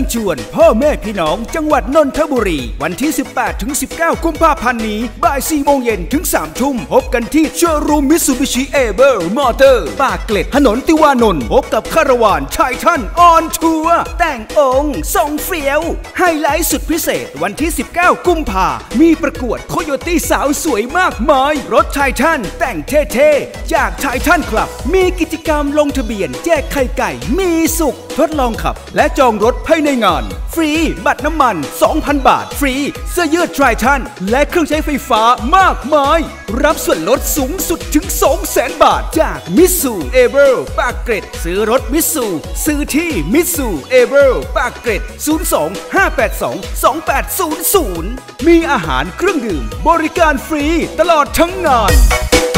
ชวนพ่อแม่พี่น้องจังหวัดนนทบุรีวันที่ 18-19 กุมภาพันธ์นี้บ่าย 4 โมงเย็นถึง 3 ทุ่มพบกันที่โชว์รูมมิตซูบิชิเอเวอร์มอเตอร์ปากเกร็ดถนนติวานนท์พบกับคาราวานชายท่านออนทัวร์แต่งองค์ทรงเฟี้ยวไฮไลท์สุดพิเศษวันที่ 19 กุมภามีประกวดโคโยตี้สาวสวยมากมายรถชายท่านแต่งเท่ๆจากชายท่านคลับมีกิจกรรมลงทะเบียนแจกไข่ไก่มีสุขทดลองขับและจองรถภายในงานฟรีบัตรน้ำมัน 2,000 บาทฟรีเสื้อยืดไทรทันและเครื่องใช้ไฟฟ้ามากมายรับส่วนลดสูงสุดถึง 200,000 บาทจากมิตซูเอเวอร์ปากเกร็ดซื้อรถมิตซูซื้อที่มิตซูเอเวอร์ปากเกร็ด 02-582-2800 มีอาหารเครื่องดื่มบริการฟรีตลอดทั้งงาน